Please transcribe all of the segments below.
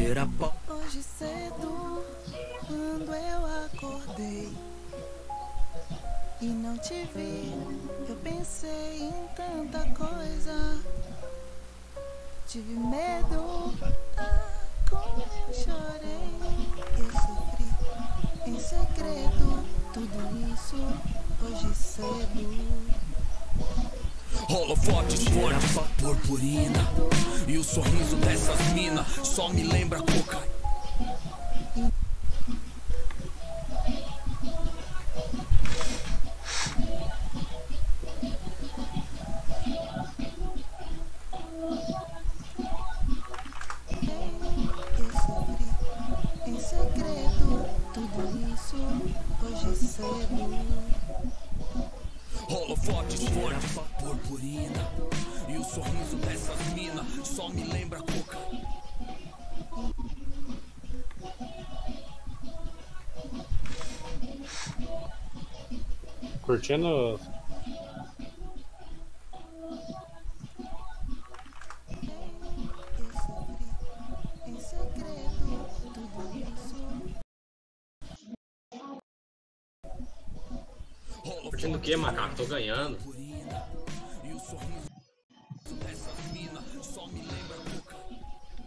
cheira pó. Hoje cedo, quando eu acordei e não te vi, eu pensei em tanta coisa. Tive medo, como eu chorei. Eu sofri em segredo tudo isso hoje cedo. Holofotes fortes, purpurina, e o sorriso dessas minas só me lembra cocaína. Eu sofri em segredo tudo isso hoje cedo. Holofotes fortes, purpurina, e o sorriso dessas minas só me lembra cocaína. Curtindo. Eu sofri em segredo tudo isso. Curtindo o que, macaco? Tô ganhando. E o sorriso dessas minas só me lembra cocaína.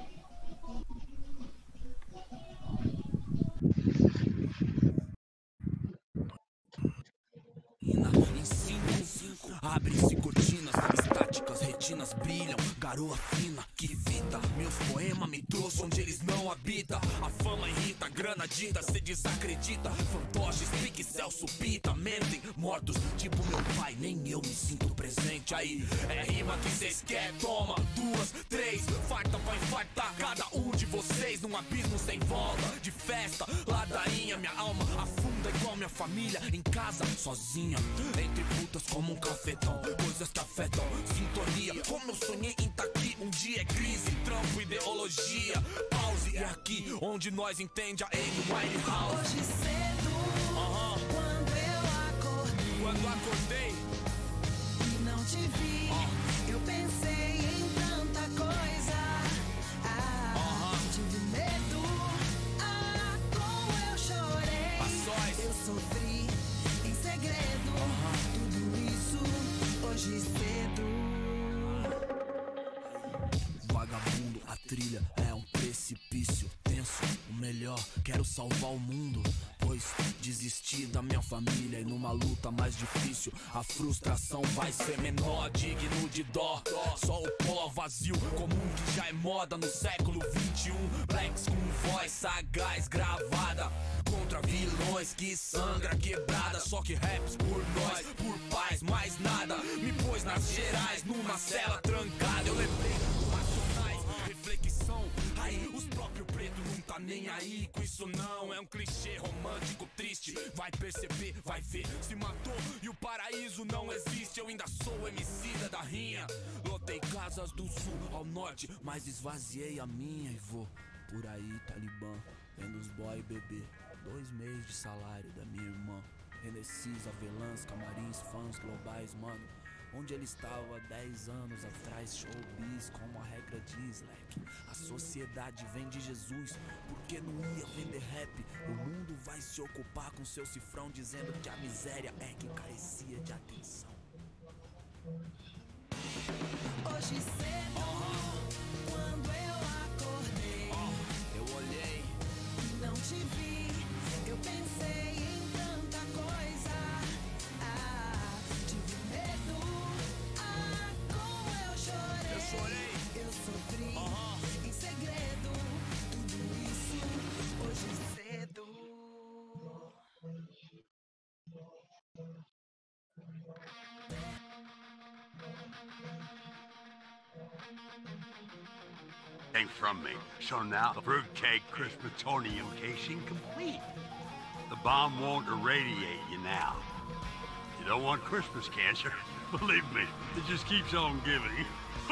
Em 5, abre-se cortinas, estáticas, retinas brilham, garoa fina, que fita. Meus poemas me trouxeram onde eles não habitam. A fama irrita, grana dita, cê desacredita. Fantoches, pique, Celso, pita, mentem, mortos, tipo meu pai, nem eu me sinto presente. Aí, é rima que cês quer, toma, 2, 3, farta pra infartar cada um de vocês num abismo sem volta, de festa, ladainha, minha alma afunda igual minha família, em casa, sozinha, entre putas como um cafetão, coisas que afetam, sintonia, como eu sonhei em tá aqui, um dia é crise, trampo, ideologia, pause, é aqui onde nós entende a Amy Winehouse. Hoje cedo, quando eu acordei e não te vi, eu pensei em tanta coisa. Tive medo, como eu chorei. Eu sofri em segredo tudo isso hoje cedo. Vagabundo, a trilha é um precipício tenso, o melhor, quero salvar o mundo, pois desisti da minha família e numa luta mais difícil a frustração vai ser menor, digno de dó, só o pó vazio comum que já é moda no século 21, blacks com voz sagaz gravada contra vilões que sangra quebrada, só que raps por nós, por paz, mais nada, me pôs nas gerais numa cela trancada, eu lembrei reflexão, aí os próprios pretos não tá nem aí com isso não, é um clichê romântico triste, vai perceber, vai ver, se matou e o paraíso não existe, eu ainda sou emicida da rinha, lotei casas do sul ao norte, mas esvaziei a minha e vou por aí, Talibã, vendo os boy beber, 2 meses de salário da minha irmã, Renessis, avelãs, camarins, fãs globais, mano. Onde ele estava 10 anos atrás, showbiz, como a regra diz, leque. A sociedade vem de Jesus, porque não ia vender rap. O mundo vai se ocupar com seu cifrão, dizendo que a miséria é que carecia de atenção. Hoje cedo, quando eu acordei, eu olhei e não te vi, eu pensei em tanta coisa. Tive medo, como eu chorei. Eu sofri em segredo tudo isso hoje cedo. From me. So now, the fruitcake Christmasonian casing complete. The bomb won't irradiate you now. You don't want Christmas cancer. Believe me, it just keeps on giving.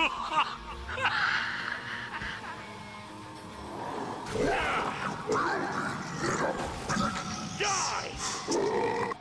Die!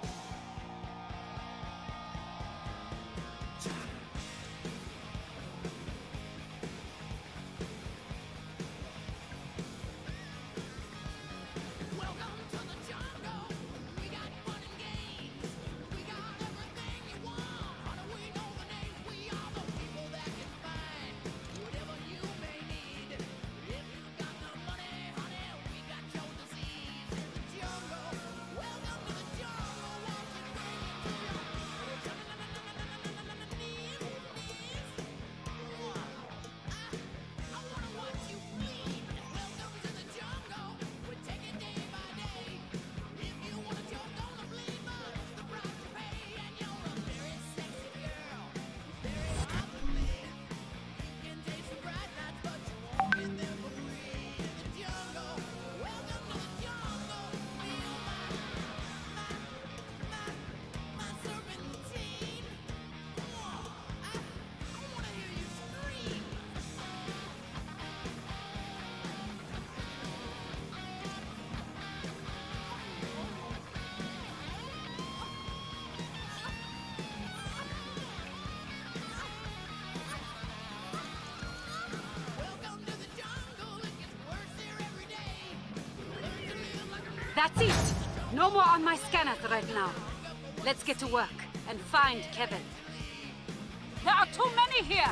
That's it! No more on my scanners right now. Let's get to work and find Kevin. There are too many here!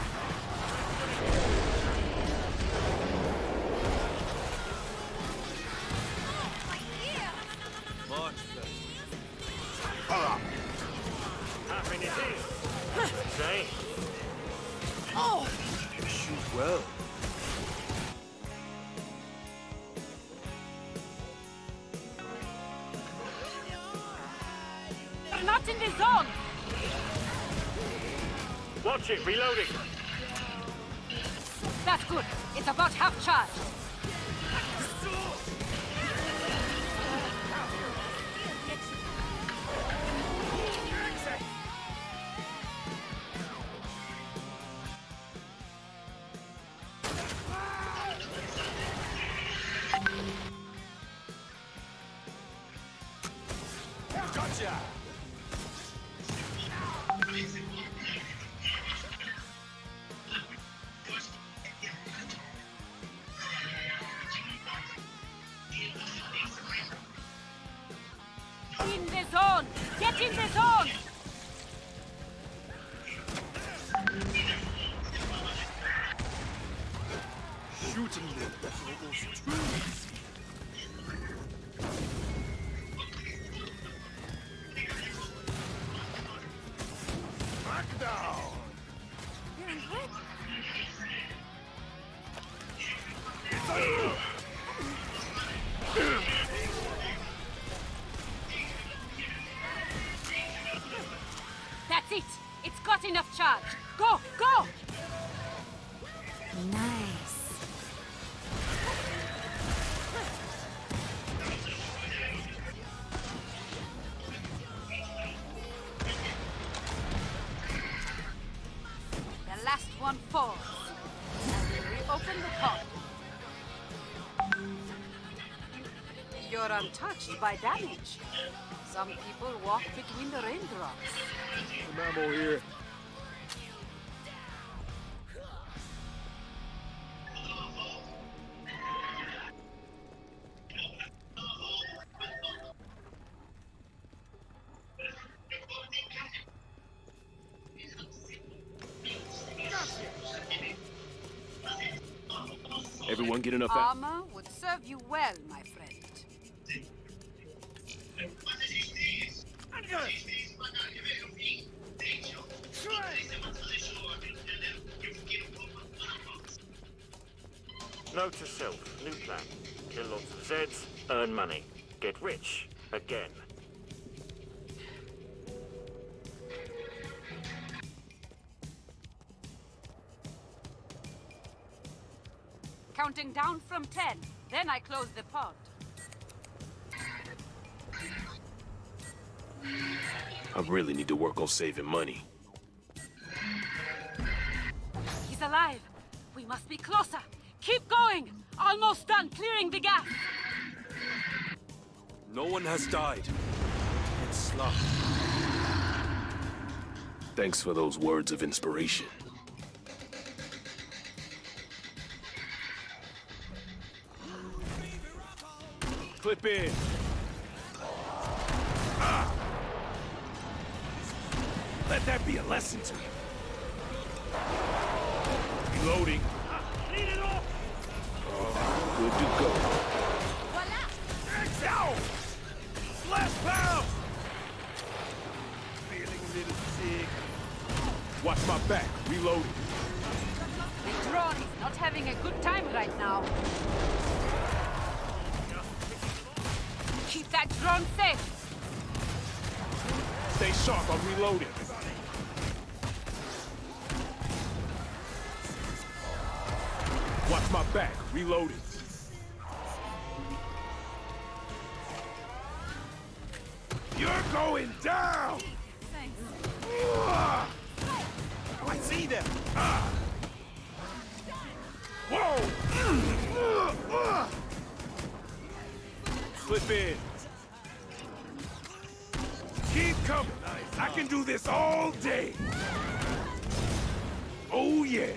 Much better. Happening here. Say. Oh! You shoot well. They're not in the zone! Watch it, reloading. That's good. It's about half charged. Gotcha! In the zone! Get in the zone! Shooting them, that's almost too easy. Knockdown! That's it! It's got enough charge! Go! Go! Nice. The last one falls. And we reopen the pod. You're untouched by damage. Some people walk between the raindrops. Some ammo here. Everyone get enough Armor would serve you well, my friend. Note to self, new plan. Kill lots of Zeds, earn money. Get rich. Again. Counting down from 10. Then I close the pod. I really need to work on saving money. He's alive. We must be closer. Keep going. Almost done clearing the gas. No one has died. It's slow. Thanks for those words of inspiration. Clip in. Let that be a lesson to you. Reloading. Lead it off! Good to go. Voila! Down! Last pound! Feeling a little sick. Watch my back. Reloading. The drone is not having a good time right now. Keep that drone safe. Stay sharp. I'm reloading. Watch my back. Reloading. You're going down! Thanks. I see them! Whoa! Clip in. Keep coming. I can do this all day. Oh, yeah.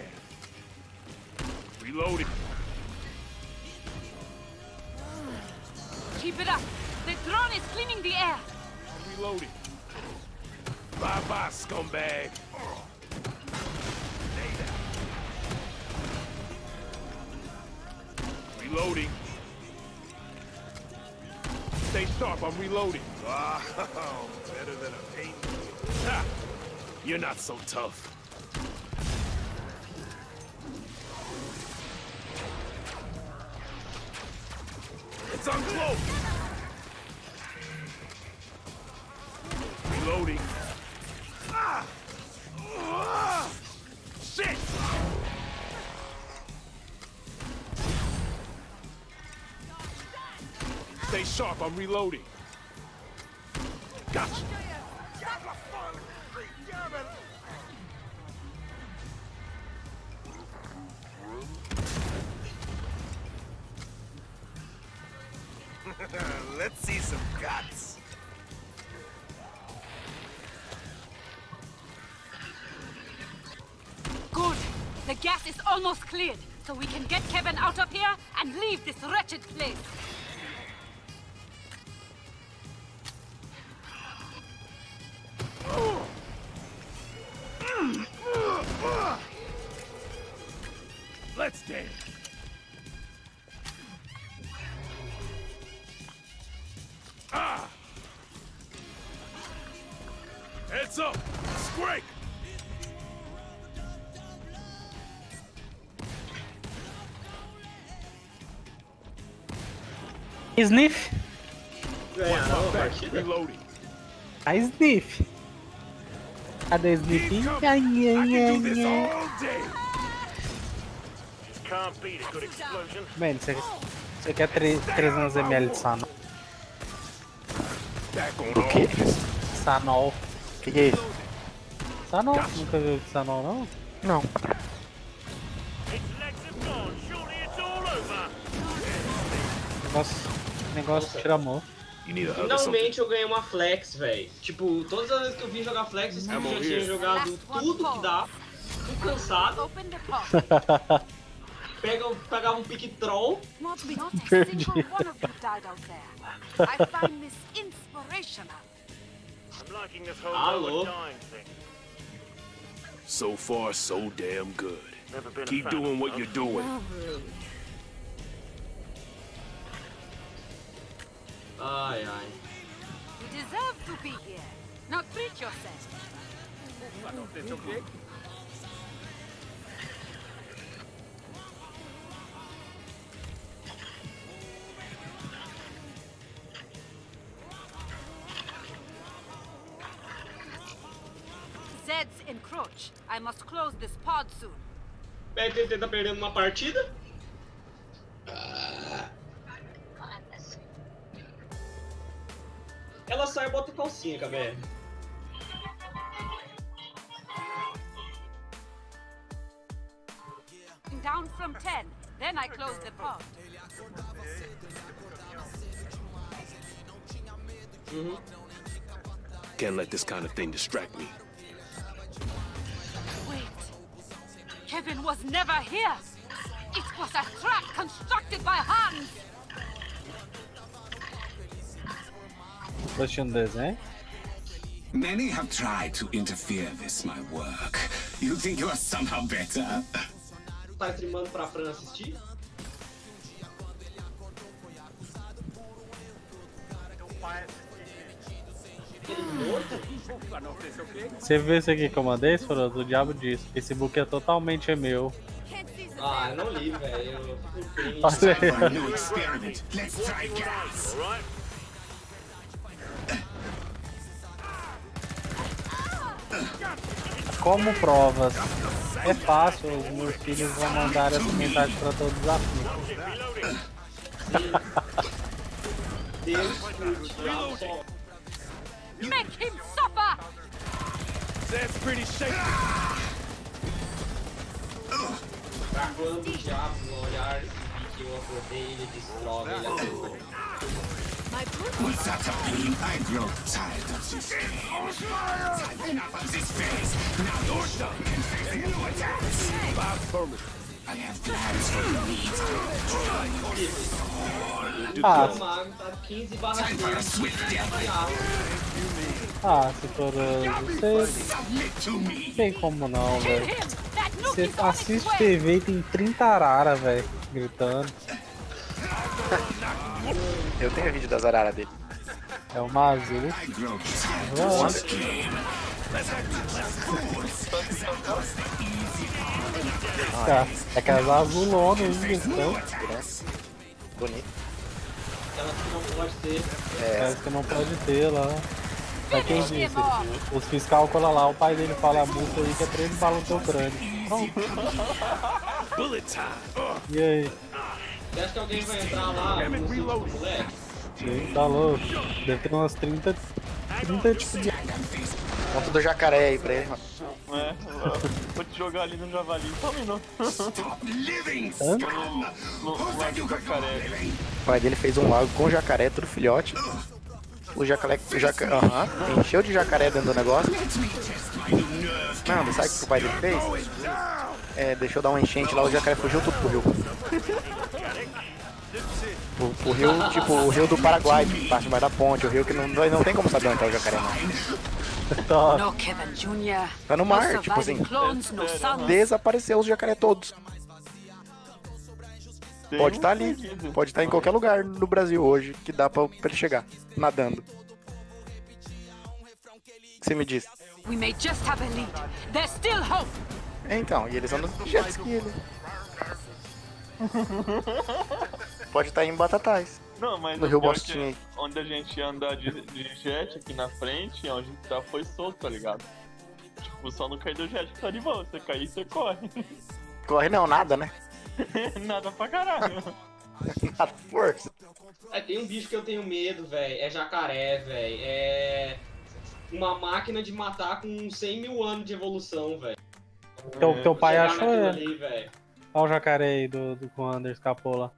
Reloading. Keep it up. drone is cleaning the air. I'm reloading. Bye-bye, scumbag. Stay down. Reloading. Stay sharp, I'm reloading. Wow, better than a paint. Ha! You're not so tough. It's uncloaked! Reloading. Ah! Ah! Shit! Stay sharp, I'm reloading. Gotcha. Let's see some guts. Good. The gas is almost cleared, so we can get Kevin out of here and leave this wretched place. Let's dance. Ah! Heads up! Scrake! Sniff? Ganharam a partida? Reloading. A Sniff. Cadê Sniff? I can do this all day. Can't beat a good explosion. Mano, você quer 300 ml de Sanol? Back on Do quê? all. Sanol. Que é isso? Sanol? Nunca viu Sanol, não? Não. Its legs have gone. Surely it's all over. Negócio tira amor. You need a hug or something? Finalmente eu ganhei uma flex, velho. Tipo, todas as vezes que eu vim jogar flex, eu já tinha jogado tudo que dá. Tô cansado. Open the pod. Pegava um pique troll. Not a single one of you died out there. I find this inspirational. I'm liking this whole Hello. dying thing. So far, so damn good. Never been a Keep fan doing of what you're doing. Ai, ai. You deserve to be here. Now treat yourself. Zeds encroach. I must close this pod soon. PTT tá perdendo uma partida. Ela sai e bota calcinha, KBR. Down from 10. Then I close the pod. Can't let this kind of thing distract me. Wait. Kevin was never here. It was a trap constructed by Hans. Assistindo desenho? Many have tried to interfere with my work. You think you are somehow better? Tá streamando pra Fran assistir? Você viu isso aqui que eu mandei, Frodo? O diabo disse. Esse book é totalmente meu. Ah, eu não li, velho. Eu fico triste. Olha aí. For a new experiment. Let's try gas. All right. Como provas? É fácil, os meus filhos vão mandar essa mensagem para todos os amigos. Deus curte, só. Make him suffer! That's pretty shaky. Quando o diabo no olhar que eu acordei, ele destrói, ele acordou. With such a beam, I grow tired of this game. Enough of this phase. Now you're done and face new attacks. Five permits. I have plans for the needs. O mago tá 15/6. Se for não tem como não, velho. Você assiste TV e tem 30 arara, velho, gritando. Eu tenho vídeo das araras dele. É uma azul. É aquelas azulonas ainda, então. Bonito. Aquelas que não pode ter. Aquelas que não pode ter lá. Pra quem disse? Os fiscal colam lá, o pai dele fala a multa aí que é 3 balas no teu crânio. E aí? Você acha que alguém vai entrar lá no moleque? Sim, tá louco. Deve ter umas 30 tipos de... Conta do jacaré aí pra ele, mano. Vou te jogar ali no javali, só um minuto. No lago do jacaré. O pai dele fez um lago com jacaré, tudo filhote. O jacaré encheu de jacaré dentro do negócio. Não, sabe o que o pai dele fez? Deixou dar uma enchente lá, o jacaré fugiu tudo pro rio. O rio, tipo, o rio do Paraguai, que passa embaixo da ponte, o rio que não tem como saber onde tá o jacaré, não. No, Kevin Jr. Tá no mar, tipo assim, desapareceu os jacaré todos. Pode estar ali, pode estar em qualquer lugar no Brasil hoje que dá pra ele chegar, nadando. O que você me diz? We may just have a lead. There's still hope. Então, e eles andam de jet ski ali. Pode estar em Batatais. Não, mas no Rio Bostinha. Onde a gente anda de jet aqui na frente, onde a gente tá foi solto, tá ligado? Tipo, só não cair do jet que tá de boa. Você cair, você corre. Corre não, nada, né? Nada pra caralho. Nada, força. Tem um bicho que eu tenho medo, velho. É jacaré, velho. É uma máquina de matar com 100 mil anos de evolução, velho. Teu pai achou ele. Ali, olha o jacaré aí do que o Anders escapou lá.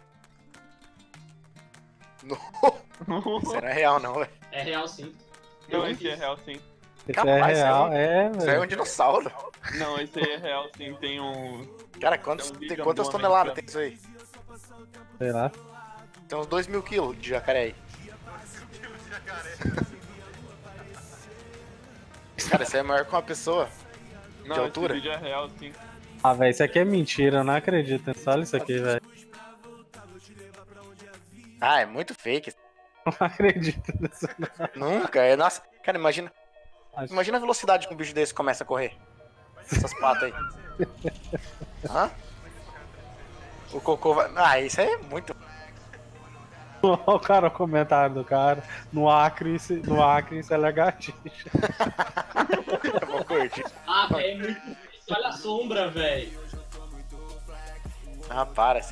Isso não é real não, velho. É real sim. Não, esse é real sim. Esse é real, velho. Isso aí é um dinossauro. Não, esse aí é real sim, tem um... Cara, quantas toneladas tem isso aí? Sei lá. Tem uns 2.000 quilos de jacaré aí. Cara, isso aí é maior que uma pessoa. Não, de altura. Esse vídeo é real sim. Ah, velho, isso aqui é mentira, eu não acredito. Olha isso aqui, velho. Ah, é muito fake. Não acredito nisso, não. Nunca, nossa. Cara, imagina. Imagina a velocidade que um bicho desse começa a correr. Essas patas aí. Hã? O cocô vai... Ah, isso aí é muito... Olha o cara, o comentário do cara. No Acre isso é lagartixa. Eu vou curtir. Ah, é muito... Olha a sombra, velho. Ah, para.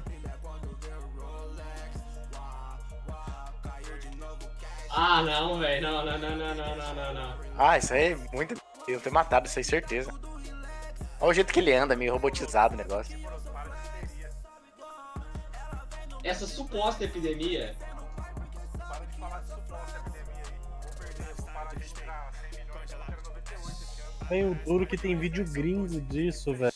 Ah, não, velho. Não. Ah, isso aí é muito... Eu ter matado isso aí, certeza. Olha o jeito que ele anda, meio robotizado o negócio. Essa suposta epidemia... Para de falar de suposta epidemia aí. Vou perder, vou parar de tirar 100 milhões, eu quero 98 Bem, o duro que tem vídeo gringo disso, velho.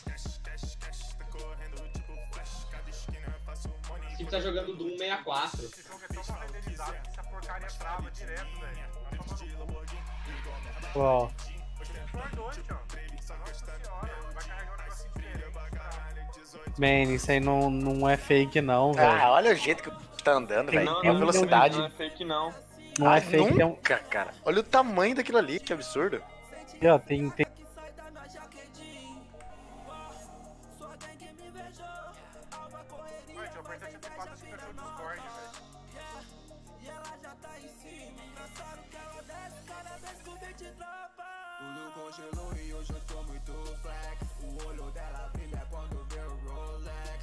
Esse time tá jogando Doom 64. Esse jogo é tão renderizado que essa porcaria trava direto, velho. Ó. Man, isso aí não é fake não, velho. Ah, olha o jeito que tá andando, velho. Não, A velocidade. Não é fake não. Não é fake, nunca, cara. Olha o tamanho daquilo ali, que absurdo. E ó, tem... Tudo congelou e hoje eu tô muito flex. O olho dela brilha quando vê o Rolex.